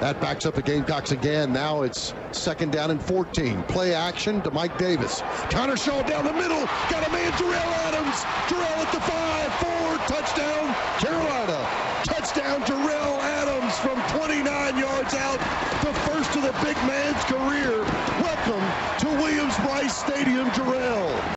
That backs up the Gamecocks again. Now it's 2nd down and 14. Play action to Mike Davis. Counter show down the middle. Got a man, Jerell Adams. Jerell at the 5, 4, touchdown, Carolina. Touchdown, Jerell Adams from 29 yards out. The first of the big man's career. Welcome to Williams-Brice Stadium, Jerell.